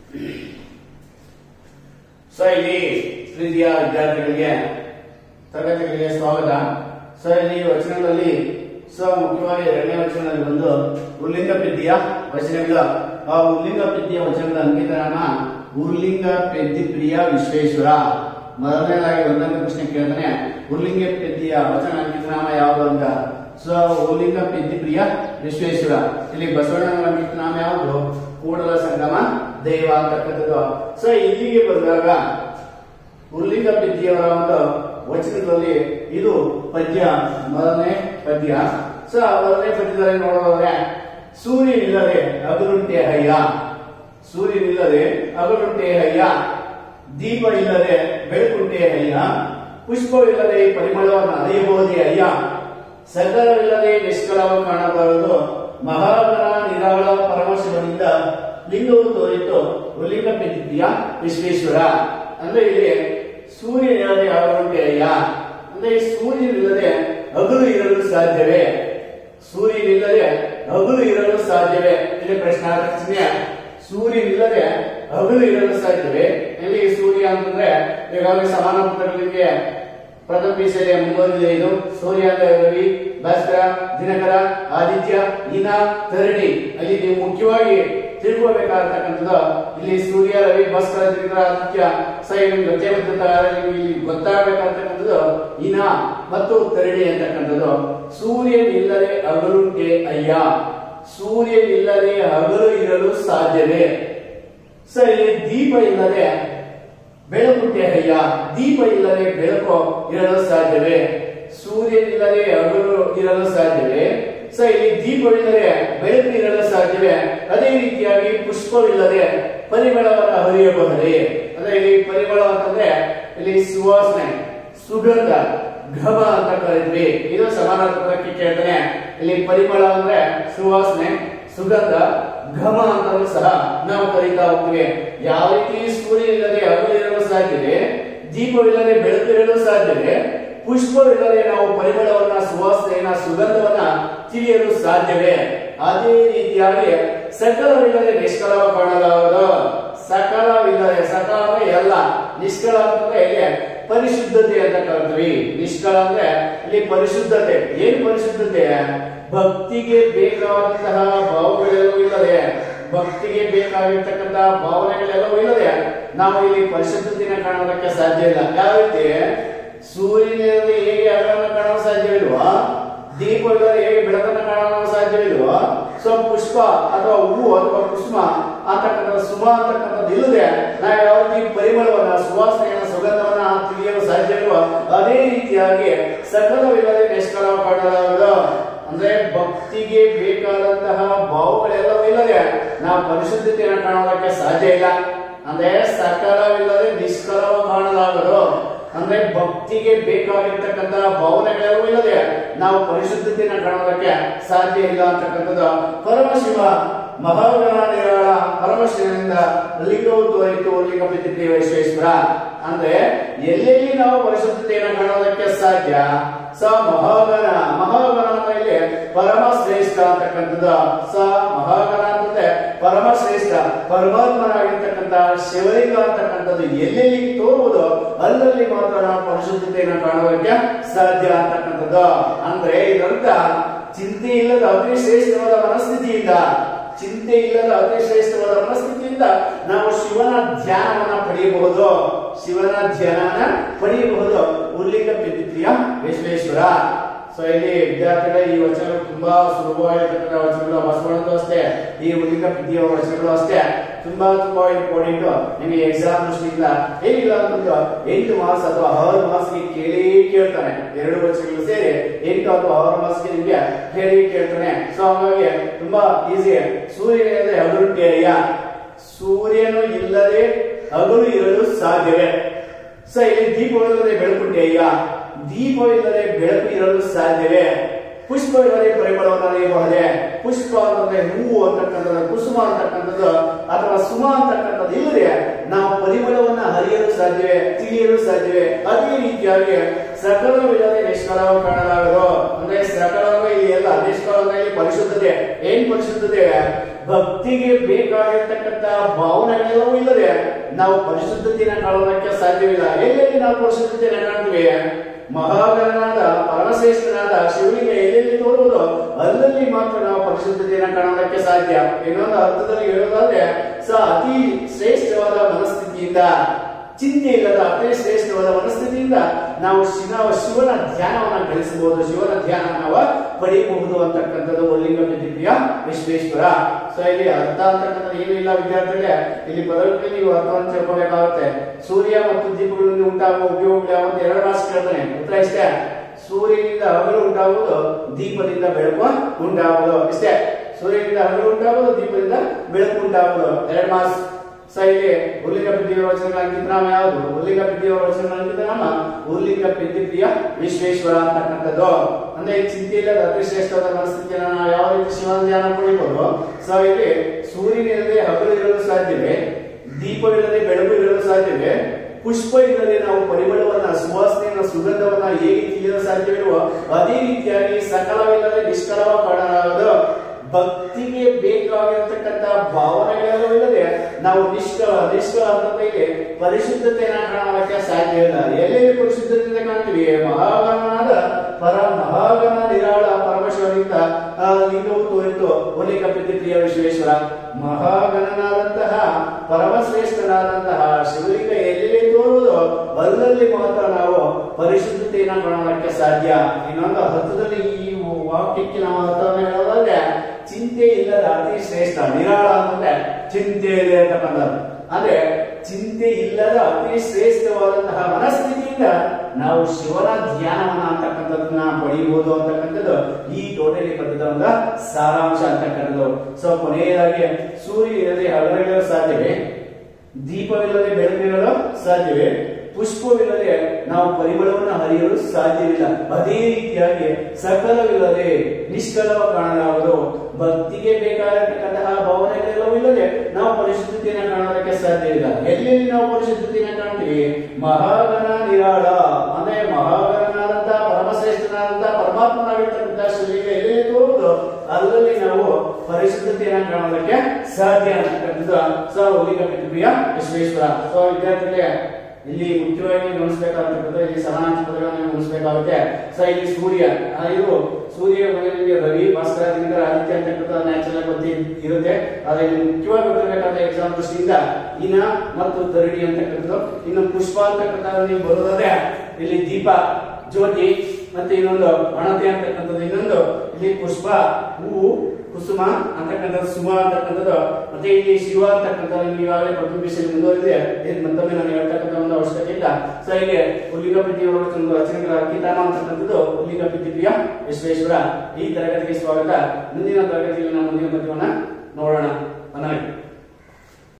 So ಇಲ್ಲಿ ಪ್ರೀತಿಯ ವಿದ್ಯಾರ್ಥಿಗಳಿಗೆ ತರಗತಿಗಳಿಗೆ ಸ್ವಾಗತ. ಸೊ ಇಲ್ಲಿ ವಚನಗಳಲ್ಲಿ ಮುಖ್ಯವಾಗಿ ಎರಡನೇ ವಚನದಲ್ಲಿ ಬಂದು ಉರ್ಲಿಂಗ ಪೆದ್ದಿಯ ವಚನಗಳು. ಆ ಉರ್ಲಿಂಗ ಪೆದ್ದಿಯ ವಚನದ ಅಂಕಿತನಾಮ ಉರ್ಲಿಂಗ ಪೆದ್ದಿ ಪ್ರಿಯ ವಿಶ್ವೇಶ್ವರ. ಮೊದಲನೇದಾಗಿ ಒಂದನೇ ಪ್ರಶ್ನೆ ಕೇಳ್ತಾನೆ, ಉರ್ಲಿಂಗ ಪೆದ್ದಿಯ ವಚನ ಅಂಕಿತನಾಮ ಯಾವುದು ಅಂತ. ಸೊ ಉರ್ಲಿಂಗ ಪೆದ್ದಿ ಪ್ರಿಯ ವಿಶ್ವೇಶ್ವರ. ಇಲ್ಲಿ ಬಸವಣ್ಣನ ಅಂಕಿತನಾಮ ಯಾವುದು? ಕೂಡಲ ಸಂಗಮ ದೈವ ಅಂತಕ್ಕಂಥದ್ದು. ಸೊ ಇಲ್ಲಿಗೆ ಬಂದಾಗ ಉರ್ಲಿಂಗ ಪೆದ್ದಿಯವರ ಒಂದು ವಚನಗಳಲ್ಲಿ ಇದು ಪದ್ಯ, ಮೊದಲನೇ ಪದ್ಯ. ಸೊ ಮೊದಲನೇ ಪದ್ಯದಲ್ಲಿ ನೋಡೋದಾದ್ರೆ, ಸೂರ್ಯನಿಲ್ಲದೆ ಹಗಲುಂಟೆ ಹಯ್ಯ, ಸೂರ್ಯನಿಲ್ಲದೆ ಹಗಲುಂಟೆ ಹಯ್ಯ, ದೀಪ ಇಲ್ಲದೆ ಬೆಳಕುಂಟೆ ಹಯ್ಯ, ಪುಷ್ಪವಿಲ್ಲದೆ ಪರಿಮಳವನ್ನು ಅರಿಯಬಹುದೇ ಅಯ್ಯ, ಸಕಲವಿಲ್ಲದೆ ನಿಷ್ಕಳವ ಕಾಣಬಾರದು, ಮಹಾಗಣ ನಿರಾಳ ಪರಮಶಿವನಿಂದ ಲಿಂಗವು ತೋರಿತು ಉರ್ಲಿಂಗ ಪೆದ್ದಿಯ ವಿಶ್ವೇಶ್ವರ. ಅಂದ್ರೆ ಇಲ್ಲಿ ಸೂರ್ಯನಿಲ್ಲದೆ ಹಗಲುಂಟೆ ಅಯ್ಯ ಅಂದ್ರೆ ಸೂರ್ಯನಿಲ್ಲದೆ ಹಗಲು ಇರಲು ಸಾಧ್ಯವೇ? ಸೂರ್ಯನಿಲ್ಲದೆ ಹಗಲು ಇರಲು ಸಾಧ್ಯವೇ? ಇಲ್ಲಿ ಪ್ರಶ್ನಾರ್ಥಕ ಸೂರ್ಯನಿಲ್ಲದೆ ಹಗಲು ಇರಲು ಸಾಧ್ಯವೇ? ಇಲ್ಲಿ ಸೂರ್ಯ ಅಂತಂದ್ರೆ ಈಗಾಗಲೇ ಸಮಾನ ಪುಟಗಳಿಗೆ ಪ್ರಥಮ ಪೀಸೆಯ ಮುಂದುವರಿದೆ. ಇದು ಸೂರ್ಯ ಅಂದ್ರೆ ರವಿ, ಭಾಸ್ಕರ, ದಿನಕರ, ಆದಿತ್ಯ, ಇನ, ತರಣಿ. ಅಲ್ಲಿ ನೀವು ಮುಖ್ಯವಾಗಿ ತಿಳ್ಕೋಬೇಕಾಗಿರ್ತಕ್ಕಂಥದ್ದು ಇಲ್ಲಿ ಸೂರ್ಯ, ರವಿ, ಭಾಸ್ಕರ, ದಿನಕರ, ಆದಿತ್ಯ ಇಲ್ಲಿ ಗೊತ್ತಾಗಬೇಕಾಗಿರ್ತಕ್ಕಂಥದ್ದು ಇನ ಮತ್ತು ತರಣಿ ಅಂತಕ್ಕಂಥದ್ದು. ಸೂರ್ಯನಿಲ್ಲದೆ ಹಗಲುಂಟೆ ಅಯ್ಯ, ಸೂರ್ಯನಿಲ್ಲದೆ ಹಗಲು ಇರಲು ಸಾಧ್ಯವೇ? ಸರಿ, ದೀಪ ಇಲ್ಲದೆ ಬೆಳಕುಂಟೆ ಅಯ್ಯ, ದೀಪ ಇಲ್ಲದೆ ಬೆಳಕು ಇರಲು ಸಾಧ್ಯವೇ? ಸೂರ್ಯನಿಲ್ಲದೆ ಹಗಲು ಇರಲು ಸಾಧ್ಯವೇ? ಸೊ ಇಲ್ಲಿ ದೀಪವಿಲ್ಲದೆ ಬೆಳಕು ಇರಲು ಸಾಧ್ಯವೇ? ಅದೇ ರೀತಿಯಾಗಿ ಪುಷ್ಪವಿಲ್ಲದೆ ಪರಿಮಳವನ್ನು ಹರಿಯಬಹುದೇ? ಅಂದ್ರೆ ಇಲ್ಲಿ ಪರಿಮಳ ಅಂತಂದ್ರೆ ಇಲ್ಲಿ ಸುವಾಸನೆ, ಸುಗಂಧ, ಘಮ ಅಂತ ಕರೀತೀವಿ. ಇದು ಸಮಾನಾರ್ಥಕಕ್ಕೆ ಕೇಳ್ತಾನೆ. ಇಲ್ಲಿ ಪರಿಮಳ ಅಂದ್ರೆ ಸುವಾಸನೆ, ಸುಗಂಧ, ಘಮ ಅಂತಲೂ ಸಹ ನಾವು ಕರೀತಾ ಹೋಗ್ತೀವಿ. ಯಾವ ರೀತಿ ಸೂರ್ಯ ಇಲ್ಲದೆ ಹಗಲು ಇರಲು ಸಾಧ್ಯವೇ, ದೀಪವಿಲ್ಲದೆ ಬೆಳಕು ಇರಲು ಸಾಧ್ಯವೇ, ಪುಷ್ಪವಿಲ್ಲದೆ ನಾವು ಪರಿಮಳವನ್ನ, ಸುವಾಸನೆಯನ್ನ, ಸುಗಂಧವನ್ನ ತಿಳಿಯಲು ಸಾಧ್ಯವೇ? ಅದೇ ರೀತಿಯಾಗಿ ಸಕಲವಿಲ್ಲದೆ ನಿಷ್ಕಳವ ಕಾಣಲಾಗದು. ಸಕಲವಿಲ್ಲದೆ, ಸಕಲ ಅಂದ್ರೆ ಎಲ್ಲ, ನಿಷ್ಕಳ ಅಂತಂದ್ರೆ ಇಲ್ಲಿ ಪರಿಶುದ್ಧತೆ ಅಂತ ಕರೀತೀವಿ. ನಿಷ್ಕಳ ಅಂದ್ರೆ ಇಲ್ಲಿ ಪರಿಶುದ್ಧತೆ. ಏನು ಪರಿಶುದ್ಧತೆ? ಭಕ್ತಿಗೆ ಬೇಕಾದಂತಹ ಭಾವಗಳೆಲ್ಲವೂ ಇಲ್ಲದೆ, ಭಕ್ತಿಗೆ ಬೇಕಾಗಿರ್ತಕ್ಕಂತಹ ಭಾವನೆಗಳೆಲ್ಲವೂ ಇಲ್ಲದೆ ನಾವು ಇಲ್ಲಿ ಪರಿಶುದ್ಧತೆಯನ್ನು ಕಾಣೋದಕ್ಕೆ ಸಾಧ್ಯ ಇಲ್ಲ. ಯಾವ ರೀತಿ ಸೂರ್ಯನಲ್ಲಿ ಹೇಗೆ ಹಗಲನ್ನು ಕಾಣಲು ಸಾಧ್ಯವಿಲ್ವಾ, ದೀಪವಿಲ್ಲದೆ ಹೇಗೆ ಬೆಳಕನ್ನು ಕಾಣಲು ಸಾಧ್ಯವಿಲ್ವಾ, ಸೊ ಪುಷ್ಪ ಅಥವಾ ಹೂವು ಅಥವಾ ಕುಸುಮ ಅಂತಕ್ಕಂಥ ಸುಮ ಅಂತಕ್ಕಂಥದ್ದು ಇಲ್ಲದೆ ನಾವು ಯಾವ ರೀತಿ ಪರಿಮಳವನ್ನ, ಸುವಾಸನೆಯನ್ನ, ಸುಗಂಧವನ್ನ ತಿಳಿಯಲು ಸಾಧ್ಯವಿಲ್ವಾ, ಅದೇ ರೀತಿಯಾಗಿ ಸಕಲವಿಲ್ಲದೆ ನಿಷ್ಕಳವ ಕಾಣಲಾಗದು. ಅಂದ್ರೆ ಭಕ್ತಿಗೆ ಬೇಕಾದಂತಹ ಭಾವಗಳೆಲ್ಲವೂ ಇಲ್ಲದೆ ನಾವು ಪರಿಶುದ್ಧತೆಯನ್ನು ಕಾಣೋದಕ್ಕೆ ಸಾಧ್ಯ ಇಲ್ಲ. ಅಂದ್ರೆ ಸಕಲವಿಲ್ಲದೆ ನಿಷ್ಕಳವ ಕಾಣಲಾಗದು. ಅಂದ್ರೆ ಭಕ್ತಿಗೆ ಬೇಕಾಗಿರ್ತಕ್ಕಂತಹ ಭಾವನೆಗಳೆಲ್ಲವೂ ಇಲ್ಲದೆ ನಾವು ಪರಿಶುದ್ಧತೆಯನ್ನು ಕಾಣೋದಕ್ಕೆ ಸಾಧ್ಯ ಇಲ್ಲ ಅಂತಕ್ಕಂಥದ್ದು. ಪರಮಶಿವ ಮಹಾಗಣ ನಿರಾಳ ಪರಮಶಿವನಿಂದ ಲಿಂಗವು ತೋರಿತು ಉರ್ಲಿಂಗ ಪೆದ್ದಿ ವಿಶ್ವೇಶ್ವರ. ಅಂದ್ರೆ ಎಲ್ಲೆಲ್ಲಿ ನಾವು ಪರಿಶುದ್ಧತೆಯನ್ನು ಕಾಣೋದಕ್ಕೆ ಸಾಧ್ಯ? ಸ ಮಹಾಗಣ, ಮಹಾಗಣ ಅಂತ ಇಲ್ಲಿ ಪರಮ ಶ್ರೇಷ್ಠ ಅಂತಕ್ಕಂಥದ್ದು. ಸ ಮಹಾಗಣ ಅಂತಂದ್ರೆ ಪರಮ ಶ್ರೇಷ್ಠ, ಪರಮಾತ್ಮನಾಗಿರ್ತಕ್ಕಂಥ ಶಿವಲಿಂಗ ಅಂತಕ್ಕಂಥದ್ದು ಎಲ್ಲೆಲ್ಲಿ ತೋರುವುದು ಅಲ್ಲಲ್ಲಿ ಮಾತ್ರ ನಾವು ಪರಿಶುದ್ಧತೆಯನ್ನು ಕಾಣೋದಕ್ಕೆ ಸಾಧ್ಯ ಅಂತಕ್ಕಂಥದ್ದು. ಅಂದ್ರೆ ಇದರಂತ ಚಿಂತೆ ಇಲ್ಲದ ಅತಿ ಶ್ರೇಷ್ಠವಾದ ಮನಸ್ಥಿತಿಯಿಂದ, ಚಿಂತೆ ಇಲ್ಲದ ಅತಿ ಶ್ರೇಷ್ಠವಾದ ಮನಸ್ಥಿತಿಯಿಂದ ನಾವು ಶಿವನ ಧ್ಯಾನವನ್ನ ಪಡೆಯಬಹುದು, ಶಿವನ ಧ್ಯಾನ ಪಡೆಯಬಹುದು ಉರ್ಲಿಂಗ ಪೆದ್ದಿ ವಿಶ್ವೇಶ್ವರ. ಸೊ ಇಲ್ಲಿ ವಿದ್ಯಾರ್ಥಿಗಳ ಈ ವಚನಗಳು ತುಂಬಾ ಸುಲಭವಾಗಿರ್ತಕ್ಕಂಥ ವಚನಗಳು. ಬಸವಣ್ಣದ್ದು ಅಷ್ಟೇ, ಈ ಉರ್ಲಿಂಗ ಪೆದ್ದಿಯ ವಚನಗಳು ಅಷ್ಟೇ ತುಂಬಾ ಇಂಪಾರ್ಟೆಂಟ್. ನಿಮಗೆ ಎಕ್ಸಾಮ್ ದೃಷ್ಟಿಯಿಂದ ಹೇಗಿಲ್ಲ ಅಂತಂದ್ರೆ 8 ಮಾರ್ಕ್ಸ್ ಅಥವಾ 6 ಮಾರ್ಕ್ಸ್ಗೆ ಕೇಳ್ತಾನೆ. 2 ವಚನಗಳು ಸೇರಿ 8 ಅಥವಾ 6 ಮಾರ್ಕ್ಸ್ಗೆ ನಿಮಗೆ ಕೇಳ್ತಾನೆ. ಸೊ ಹಾಗಾಗಿ ತುಂಬಾ ಈಸಿ. ಸೂರ್ಯನಿಲ್ಲದೆ ಹಗಲುಂಟೆ ಅಯ್ಯ, ಸೂರ್ಯನು ಇಲ್ಲದೆ ಹಗಲು ಇರಲು ಸಾಧ್ಯವೇ? ಸೊ ಇಲ್ಲಿ ದೀಪವಿಲ್ಲದೆ ಬೆಳಕುಂಟೆ ಅಯ್ಯ, ದೀಪವಿಲ್ಲದೆ ಬೆಳಕು ಇರಲು ಸಾಧ್ಯವೇ? ಪುಷ್ಪವಿಲ್ಲದೆ ಪರಿಮಳವನ್ನು ಅರಿಯಬಹುದೇ? ಪುಷ್ಪ ಅಂತಂದ್ರೆ ಹೂವು ಅಂತಕ್ಕಂಥದ್ದು, ಕುಸುಮ ಅಂತಕ್ಕಂಥದ್ದು ಅಥವಾ ಸುಮ ಅಂತಕ್ಕಂಥದ್ದು ಇಲ್ಲದೆ ನಾವು ಪರಿಮಳವನ್ನ ಹರಿಯಲು ಸಾಧ್ಯವೇ, ತಿಳಿಯಲು ಸಾಧ್ಯವೇ? ಅದೇ ರೀತಿಯಾಗಿ ಸಕಲವಿಲ್ಲದೆ ನಿಷ್ಕಳವ ಕಾಣಲಾಗದು. ಅಂದ್ರೆ ಸಕಲ ಇಲ್ಲಿ ಎಲ್ಲ ನಿಷ್ಕಳ ಇಲ್ಲಿ ಪರಿಶುದ್ಧತೆ. ಏನ್ ಪರಿಶುದ್ಧತೆ? ಭಕ್ತಿಗೆ ಬೇಕಾಗಿರ್ತಕ್ಕಂಥ ಭಾವನೆಗಳೆಲ್ಲವೂ ಇಲ್ಲದೆ ನಾವು ಪರಿಶುದ್ಧತೆಯನ್ನು ಕಾಣೋದಕ್ಕೆ ಸಾಧ್ಯವಿಲ್ಲ. ಎಲ್ಲೆಲ್ಲಿ ನಾವು ಪರಿಶುದ್ಧತೆಯನ್ನು ಕಾಣ್ತೀವಿ, ಮಹಾಗಣನಾದ ಪರಮಶ್ರೇಷ್ಠನಾದ ಶಿವಲಿಂಗ ಎಲ್ಲೆಲ್ಲಿ ತೋರುವುದು ಅಲ್ಲಲ್ಲಿ ಮಾತ್ರ ನಾವು ಪರಿಶುದ್ಧತೆಯನ್ನು ಕಾಣೋದಕ್ಕೆ ಸಾಧ್ಯ. ಇನ್ನೊಂದು ಅರ್ಥದಲ್ಲಿ ಹೇಳೋದಾದ್ರೆ ಅತಿ ಶ್ರೇಷ್ಠವಾದ ಮನಸ್ಥಿತಿಯಿಂದ, ಚಿಂತೆ ಇಲ್ಲದ ಅತಿ ಶ್ರೇಷ್ಠವಾದ ಮನಸ್ಥಿತಿಯಿಂದ ನಾವು ಶಿವನ ಧ್ಯಾನವನ್ನ ಗಳಿಸಬಹುದು, ಶಿವನ ಧ್ಯಾನ ನಾವು ಪಡೆಯಬಹುದು ಅಂತಕ್ಕಂಥದ್ದು ಒಳ್ಳಿಂಗ ದಿವ್ಯ ವಿಶ್ವೇಶ್ವರ. ಇಲ್ಲಿ ಅರ್ಥ ಅಂತಕ್ಕಂಥದ್ದು ಏನು ಇಲ್ಲ ವಿದ್ಯಾರ್ಥಿಗಳೇ, ಇಲ್ಲಿ ಪದಗಳಲ್ಲಿ ನೀವು ಅರ್ಥವನ್ನು ತಿಳ್ಕೊಬೇಕಾಗುತ್ತೆ. ಸೂರ್ಯ ಮತ್ತು ದೀಪಗಳಿಂದ ಉಂಟಾಗುವ ಉಪಯೋಗಗಳು ಯಾವಂತ ಎರಡು ಮಾರ್ಕ್ಸ್ ಕೇಳ್ತಾನೆ. ಉತ್ತರ ಇಷ್ಟೇ, ಸೂರ್ಯನಿಂದ ಹಗಲು ಉಂಟಾಗುವುದು, ದೀಪದಿಂದ ಬೆಳಕು ಉಂಟಾಗುವುದು. ಇಷ್ಟೇ, ಸೂರ್ಯನಿಂದ ಹಗಲು ಉಂಟಾಗುವುದು, ದೀಪದಿಂದ ಬೆಳಕು ಉಂಟಾಗುವುದು. ಎರಡು ಮಾರ್ಕ್ಸ್. ಇಲ್ಲಿ ಉಲ್ಲಿಂಗ ಪಿದ್ದಿಯ ವಚನಗಳ ಅಂಕಿತನಾಮ ಯಾವುದು? ಉಲ್ಲಿಂಗ ಪಿದ್ದಿಯ ವಚನಗಳ ಅಂಕಿತನಾಮ ಉಲ್ಲಿಂಗ ಪಿದ್ದಿಯ ವಿಶ್ವೇಶ್ವರ ಅಂತಕ್ಕಂಥದ್ದು. ಅಂದ್ರೆ ಚಿಂತೆ ಇಲ್ಲದ ಅತಿ ಶ್ರೇಷ್ಠವಾದ ಮನಸ್ಥಿತಿಯನ್ನು ನಾವು ಯಾವ ರೀತಿ ಶಿವನ ಧ್ಯಾನ ಪಡೆಯಬಹುದು. ಇಲ್ಲಿ ಸೂರ್ಯನಿಲ್ಲದೆ ಹಗಲು ಇರಲು ಸಾಧ್ಯವೇ, ದೀಪವಿಲ್ಲದೆ ಬೆಳಕು ಇರಲು ಸಾಧ್ಯವೇ, ಪುಷ್ಪ ಇಲ್ಲದೆ ನಾವು ಪರಿಮಳವನ್ನ, ಸುವಾಸನೆಯನ್ನ, ಸುಗಂಧವನ್ನ ಹೇಗೆ ತಿಳಿಯಲು ಸಾಧ್ಯವಿರುವ ಅದೇ ರೀತಿಯಾಗಿ ಸಕಲವಿಲ್ಲದೆ ನಿಷ್ಕಲವ ಕಾಣಲಾಗದು. ಭಕ್ತಿಗೆ ಬೇಕಾಗಿರತಕ್ಕಂತ ಭಾವನೆಗಳೆಲ್ಲವೂ ಇಲ್ಲದೆ ನಾವು ನಿಷ್ಕಲ ಅಂತಂದ್ರೆ ಪರಿಶುದ್ಧತೆಯನ್ನು ಕಾಣೋದಕ್ಕೆ ಸಾಧ್ಯವಿಲ್ಲ. ಎಲ್ಲೆಲ್ಲಿ ಪರಿಶುದ್ಧತೆಯಿಂದ ಕಾಣ್ತೀವಿ, ಮಹಾಗಣನಾದ ಮಹಾಗಣ ನಿರಾಳ ಪರಮೇಶ್ವರನಿಂದ ಲಿಂಗವು ತೋರಿತು ಒಲಿಂಗ ಪಿದ್ದಿಯ ವಿಶ್ವೇಶ್ವರ. ಮಹಾಗಣನಾದಂತಹ ಪರಮಶ್ರೇಷ್ಠನಾದಂತಹ ಶಿವಲಿಂಗ ಎಲ್ಲೆಲ್ಲಿ ತೋರುವುದು ಅಲ್ಲಲ್ಲಿ ಮಾತ್ರ ನಾವು ಪರಿಶುದ್ಧತೆಯನ್ನು ಕಾಣೋದಕ್ಕೆ ಸಾಧ್ಯ. ಇನ್ನೊಂದು ಅರ್ಥದಲ್ಲಿ ಈ ವಾಕ್ಯಕ್ಕೆ ನಾವು ಅರ್ಥವನ್ನು ಹೇಳೋದಾದ್ರೆ ಚಿಂತೆ ಇಲ್ಲದ ಅತಿ ಶ್ರೇಷ್ಠ, ನಿರಾಳ ಅಂತಂದ್ರೆ ಚಿಂತೆ ಇದೆ ಅಂತಕ್ಕಂಥದ್ದು. ಅಂದ್ರೆ ಚಿಂತೆ ಇಲ್ಲದ ಅತಿ ಶ್ರೇಷ್ಠವಾದಂತಹ ಮನಸ್ಥಿತಿಯಿಂದ ನಾವು ಶಿವನ ಧ್ಯಾನವನ್ನ ಅಂತಕ್ಕಂಥದ್ದನ್ನ ಪಡೆಯಬಹುದು ಅಂತಕ್ಕಂಥದ್ದು ಈ ಟೋಟಲಿ ಪದ್ಯದ ಒಂದು ಸಾರಾಂಶ ಅಂತಕ್ಕಂಥದ್ದು. ಕೊನೆಯದಾಗಿ ಸೂರ್ಯ ಇಲ್ಲದೆ ಹಗಲಿರಲು ಸಾಧ್ಯವೇ, ದೀಪವಿಲ್ಲದೆ ಬೆಳಕಿರಲು ಸಾಧ್ಯವೇ, ಪುಷ್ಪವಿಲ್ಲದೆ ನಾವು ಪರಿಮಳವನ್ನು ಹರಿಯಲು ಸಾಧ್ಯವಿಲ್ಲ. ಅದೇ ರೀತಿಯಾಗಿ ಸಕಲವಿಲ್ಲದೆ ನಿಷ್ಕಲವ ಕಾಣಲಾಗದು. ಭಕ್ತಿಗೆ ಬೇಕಾಗಿರತಕ್ಕಂತಹ ಭಾವನೆಗಳೆಲ್ಲವೂ ಇಲ್ಲದೆ ನಾವು ಪರಿಶುದ್ಧತೆಯನ್ನು ಕಾಣೋದಕ್ಕೆ ಸಾಧ್ಯವಿಲ್ಲ. ಎಲ್ಲೆಲ್ಲಿ ನಾವು ಪರಿಶುದ್ಧತೆಯನ್ನು ಕಾಣ್ತೀವಿ, ಮಹಾಗಣ ನಿರಾಳ ಅಂದ್ರೆ ಮಹಾಗಣನಾದಂತಹ ಪರಮಶ್ರೇಷ್ಠನಾದಂತಹ ಪರಮಾತ್ಮನಾಗಿರ್ತಕ್ಕಂತಹ ಶಿವಲಿಂಗ ಎಲ್ಲೆಲ್ಲಿ ತೋರುವುದು ಅಲ್ಲಲ್ಲಿ ನಾವು ಪರಿಶುದ್ಧತೆಯನ್ನು ಕಾಣೋದಕ್ಕೆ ಸಾಧ್ಯ ಅಂತಕ್ಕಂಥದ್ದು ಒಲಿಂಗ ಪಿದ್ದಿಯ ವಿಶ್ವೇಶ್ವರ. ವಿದ್ಯಾರ್ಥಿಗಳೇ, ಇಲ್ಲಿ ಮುಖ್ಯವಾಗಿ ಗಮನಿಸಬೇಕಾಗಿರ್ತಕ್ಕಂಥ ಇಲ್ಲಿ ಸಮಾನಾಂತರ ಪದಗಳನ್ನು ಗಮನಿಸಬೇಕಾಗುತ್ತೆ. ಇಲ್ಲಿ ಸೂರ್ಯ, ಇದು ಸೂರ್ಯ ರವಿ, ಭಾಸ್ಕರ, ದಿನಕರ, ಆದಿತ್ಯ ಅಂತಕ್ಕಂಥ ನ್ಯಾಚುರಲ್ ಬಗ್ಗೆ ಇರುತ್ತೆ. ಆದ್ರೆ ಇಲ್ಲಿ ಮುಖ್ಯವಾಗಿ ಗೊತ್ತಿರಬೇಕಾದ ಎಕ್ಸಾಮ್ ದೃಷ್ಟಿಯಿಂದ ಇನ ಮತ್ತು ಧರಣಿ ಅಂತಕ್ಕಂಥದ್ದು. ಇನ್ನು ಪುಷ್ಪ ಅಂತಕ್ಕಂಥ ನೀವು ಬರೋದಾದ್ರೆ ಇಲ್ಲಿ ದೀಪ, ಜ್ಯೋತಿ, ಮತ್ತೆ ಇನ್ನೊಂದು ಅಣತೆ ಅಂತಕ್ಕಂಥದ್ದು. ಇನ್ನೊಂದು ಇಲ್ಲಿ ಪುಷ್ಪ, ಹೂವು, ಕುಸುಮ ಅಂತಕ್ಕಂಥದ್ದು, ಸುಮ ಅಂತಕ್ಕಂಥದ್ದು. ಮತ್ತೆ ಇಲ್ಲಿ ಶಿವ ಅಂತಕ್ಕಂಥದ್ದು ಈಗಾಗಲೇ ಪ್ರತಿಬಿಂಬಿಸಲು ಮುಂದುವರಿದೆ, ಮತ್ತೊಮ್ಮೆ ನಾನು ಹೇಳ್ತಕ್ಕಂಥ ಒಂದು ಅವಶ್ಯಕತೆ ಇಲ್ಲ. ಇಲ್ಲಿ ಉಲ್ಲಿಂಗ ಪಿದ್ದಿಯ ಒಂದು ರಚನೆಗಳ ಅಂಕಿತಾಮ ಅಂತಕ್ಕಂಥದ್ದು ಉಲ್ಲಿಂಗ ಪಿದ್ದಿಯ ವಿಶ್ವೇಶ್ವರ. ಈ ತರಗತಿಗೆ ಸ್ವಾಗತ. ಮುಂದಿನ ತರಗತಿಯಲ್ಲಿ ನಾವು ಮುಂದಿನ ಪದ್ಯವನ್ನ ನೋಡೋಣ.